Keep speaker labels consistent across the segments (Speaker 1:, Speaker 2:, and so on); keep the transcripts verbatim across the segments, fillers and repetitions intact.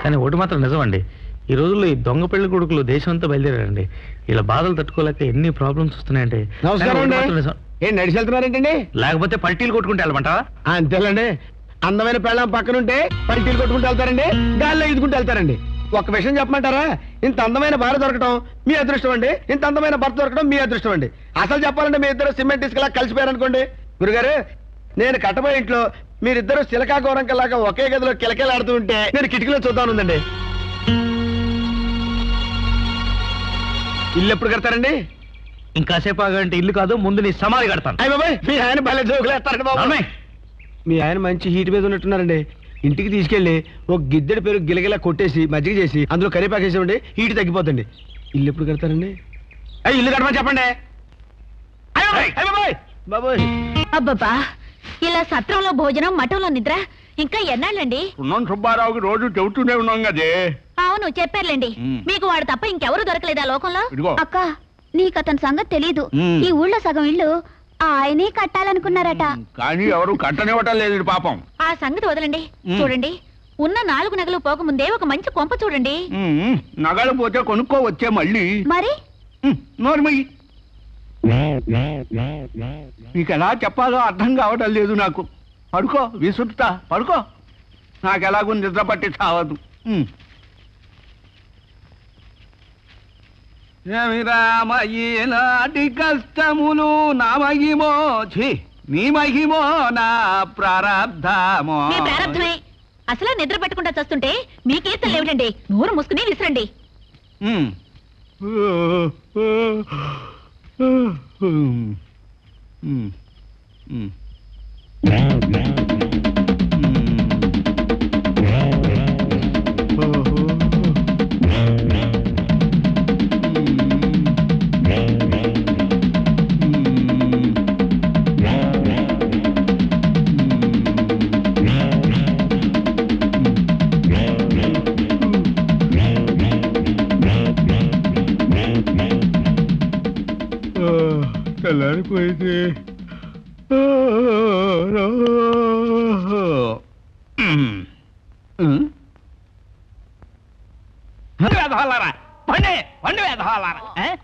Speaker 1: కానీ ఒకటి మాత్రం నిజమండి, ఈ రోజుల్లో ఈ దొంగ పెళ్లి కొడుకులు దేశం అంతా బయలుదేరారండి. ఇలా బాధలు తట్టుకోలేక ఎన్ని ప్రాబ్లమ్స్ వస్తున్నాయండి.
Speaker 2: ఏం నడిచి వెళ్తున్నారేంటండి?
Speaker 1: లేకపోతే పల్టీలు కొట్టుకుంటే వెళ్ళమంటావా?
Speaker 2: అంతేలండి, అందమైన పెళ్ళం పక్కనుంటే పల్టీలు కొట్టుకుంటూ వెళ్తారండి, గాల్లో ఈదుకుంటూ వెళ్తారండి. ఒక విషయం చెప్పమంటారా? ఇంత అందమైన భార్య దొరకడం మీ అదృష్టం అండి, ఇంత అందమైన భర్త దొరకడం మీ అదృష్టం అండి. అసలు చెప్పాలంటే మీ ఇద్దరు సిమెంట్ ఇసుకలా కలిసిపోయారనుకోండి. గురుగారు, నేను కట్టబోయే ఇంట్లో మీరిద్దరు సిలకా గోరంకలాగా ఒకే గదిలో కిలకిలాడుతూ ఉంటే నేను కిటికీలో చూద్దానుందండి. ఇల్లు ఎప్పుడు కడతారండి?
Speaker 1: ఇంకాసేపు ఆగంటే ఇల్లు కాదు, ముందు నీ సమాధి కడతాను.
Speaker 2: అయ్య బాబాయ్, మీ ఆయన భలే జోకులు వేస్తారండి బాబు. మీ ఆయన మంచి హీట్ మీద ఉన్నట్టున్నారండి. ఇంటికి తీసుకెళ్లి ఒక గిద్దెడి పేరు గిలగిలా కొట్టేసి మజ్జిగ చేసి అందులో కరివేపాకేసామండి, హీట్ తగ్గిపోతుంది. ఇల్లు ఎప్పుడు కడతారండి? అయ్యి ఇల్లు కట్టమని చెప్పండి. బాబోయ్,
Speaker 3: అబ్బబ్బా, ఇలా సత్రంలో భోజనం మఠంలో నిద్ర ఇంకా ఎన్నాళ్ళండి?
Speaker 2: ఉన్నాం సుబ్బారావుకి రోజు చెబుతూనే ఉన్నాం కదే.
Speaker 3: అవును చెప్పారులేండి, మీకు వాడు తప్ప ఇంకెవరు దొరకలేదా లోకంలో?
Speaker 4: అక్క, నీకు అతని సంగతి తెలీదు. ఈ ఊళ్ళో సగం ఇల్లు ఆయనే కట్టాలనుకున్నారట,
Speaker 2: కానీ ఎవరు కట్టనివ్వటం లేదు పాపం.
Speaker 3: ఆ సంగతి వదలండి. చూడండి, ఉన్న నాలుగు నగలు పోకముందే ఒక మంచి కొంప చూడండి.
Speaker 2: నగలు పోతే కొనుక్కో వచ్చే మళ్ళీ.
Speaker 4: మరి
Speaker 2: నోర్మయ్యి, నీకు ఎలా చెప్పాలో అర్థం కావటం లేదు నాకు. పడుకో, విసురుతా, పడుకో. నాకు ఎలాగో నిద్ర పట్టి చావదు. నాటి కష్టములు నా మహిమో, నీ మహిమో నా ప్రారంధమో.
Speaker 3: మీ ప్రారంధమే. అసలు నిద్ర పట్టుకుంటా చస్తుంటే మీ కీర్తనలు ఏమిటండి? నోరు మూసుకుని విసిరండి.
Speaker 2: తెల్లారిపోయింది. పండి పండి వేదహాలారా.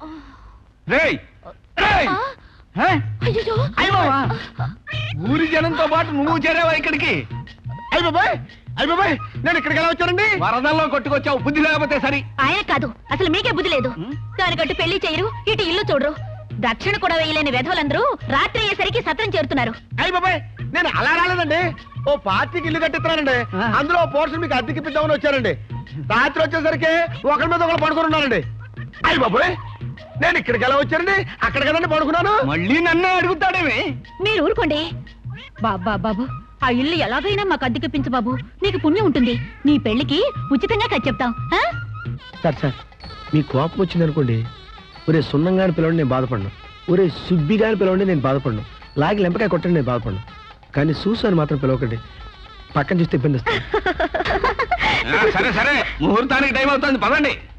Speaker 2: ఊరి జనంతో పాటు నువ్వు చేరావా ఇక్కడికి? అయ్య బాబాయ్, అయ్య బాబాయ్, నేను ఇక్కడికి ఎలా వచ్చానండి? వరదల్లో కొట్టుకొచ్చావు, బుద్ధి లేకపోతే సరి.
Speaker 3: ఆయన కాదు, అసలు మీకే బుద్ధి లేదు. దానికట్టు పెళ్లి చేయరు, ఇటు ఇల్లు చూడరు. దక్షిణ కూడా వేయలేని వెధవలందరూ రాత్రి అయ్యేసరికి సత్రం చేరుతున్నారు.
Speaker 2: అయ్య బాబాయ్, నేను అలా రాలేదండి. ఓ పార్టీకి ఇల్లు కట్టిస్తున్నానండి, అందులో ఓ పోర్షన్ మీకు అద్దెకిప్పిద్దామని వచ్చానండి. రాత్రి వచ్చేసరికి ఒకరి మీద ఒకరు పడుకుని ఉన్నానండి. అయ్య బాబాయ్, నేను ఇక్కడికి ఎలా వచ్చానండి? అక్కడ కదండి పడుకున్నాను. మళ్ళీ నన్ను అడుగుతాడేమి?
Speaker 3: మీరు ఊరుకోండి. బాబా బాబు, ఆ ఇల్లు ఎలాగైనా మాకు అద్దెకిప్పించు బాబు, నీకు పుణ్యం ఉంటుంది. నీ పెళ్లికి ఉచితంగా కట్ చెప్తాం.
Speaker 2: సార్ సార్, మీ కోపం వచ్చింది అనుకోండి, ఒరే సున్నంగాని పిలవండి, నేను బాధపడను. ఒరే సుబ్బిగాని పిలవండి, నేను బాధపడను. లాగి లెంపకాయ కొట్టండి, నేను బాధపడను. కానీ చూసాను మాత్రం పిలవకండి, పక్కన చూస్తే ఇబ్బంది వస్తుంది. సరే సరే, ముహూర్తానికి టైం అవుతుంది, పదండి.